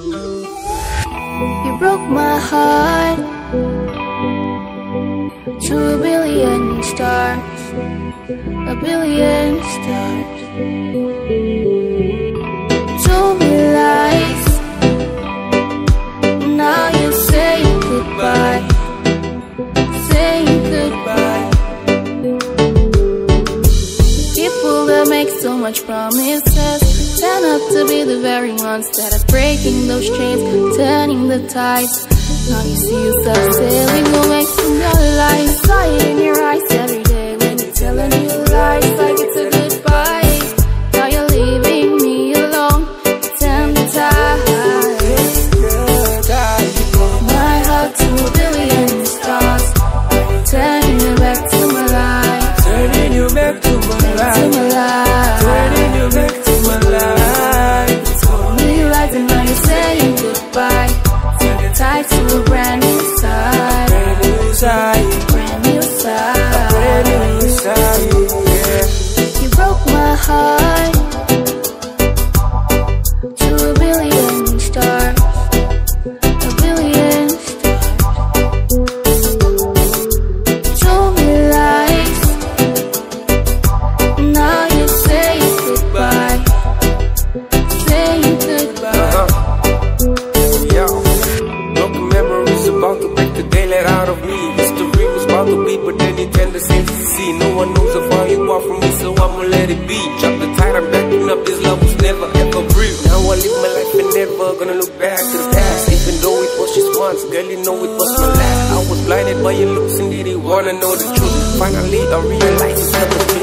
You broke my heart to a billion stars, a billion stars. Told me lies, now you're saying goodbye, saying goodbye. People that make so much promises turn up to be the very ones that are breaking those chains, turning the tides. Now you see yourself sailing away from your life. Saw it in your eyes every day when you're telling you lies like it's a goodbye. Now you're leaving me alone, turn the tide. My heart to a billion stars, turning you back to my life, turning you back to my life, turning you back to my life. You told me lies and now you're saying goodbye. Tied to a brand new side, brand new side, brand new side, brand new side, yeah. You broke my heart to a billion stars, a billion stars. Told me lies, now you're saying goodbye, saying goodbye. About to break the daylight out of me. History was about to be, but then it turned the same to see. No one knows how far you are from me, so I'ma let it be. Drop the tide, I'm backing up. This love was never ever real. Now I live my life and never gonna look back to the past. Even though it was just once, girl, you know it was my last. I was blinded by your looks and didn't wanna know the truth. Finally, I realized it's never been